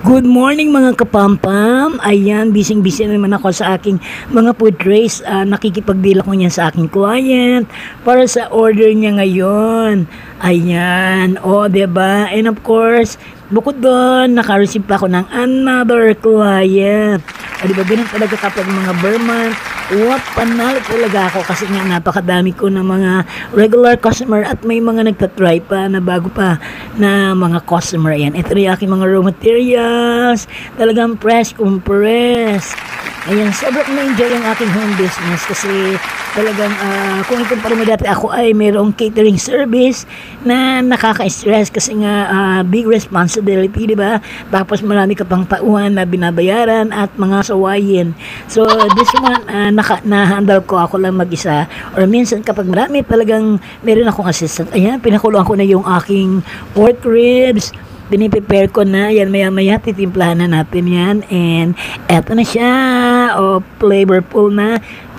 Good morning mga kapampam. Ayan, busy-busy naman ako sa aking mga food trays. Nakikipag-deal ako niyan sa aking client para sa order niya ngayon. Ayan, diba? And of course, bukod doon, naka-receive pa ako ng another client. Diba, ganun talaga kapag mga Burman, panalo talaga ako kasi nga napakadami ko ng mga regular customer at may mga nagtatry pa na bago pa na mga customer. Ayan, ito yung aking mga raw materials, talagang press compress. Ayan, sobrang na-enjoy ang aking home business kasi talagang kung ikumpara mo dati ako ay mayroong catering service na nakaka-stress kasi nga big responsibility, di ba? Tapos marami ka pang tauhan na binabayaran at mga sawayin. So this one, na-handle ko ako lang mag-isa or minsan kapag marami talagang meron akong assistant. Ayan, pinakuluan ko na yung aking pork ribs. Piniprepare ko na yan, maya-maya titimplahan na natin yan and eto na siya, flavorful na.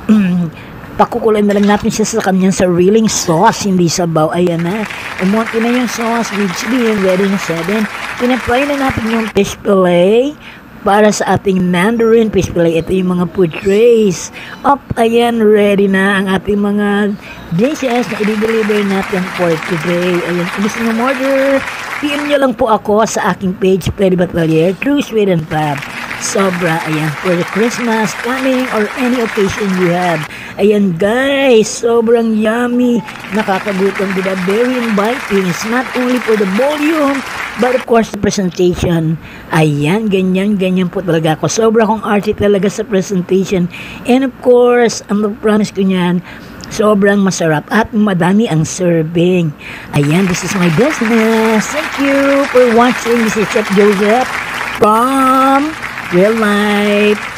Pakukulay na lang natin siya sa kanyang sariling sauce, hindi sabaw. Ayan na, umunti na yung sauce with chili and ready na 7. Pinapry na natin yung fish fillet para sa ating Mandarin fish fillet. Ito yung mga food trays. Ayan, ready na ang ating mga dishes na i-deliver natin for today. Ayan, kung gusto nyo order, PM nyo lang po ako sa aking page, Freddy Batalier, True Sweet and Fab. Sobra, ayan, for the Christmas coming or any occasion you have. Ayan guys, sobrang yummy, nakakagutom, diba? Very inviting. It's not only for the volume, but of course the presentation. Ayan, ganyan po talaga ako. Sobra akong arty talaga sa presentation. And of course, ang promise ko niyan, sobrang masarap at madami ang serving. Ayan, this is my business. Thank you for watching. This is Chef Joseph from Real Life.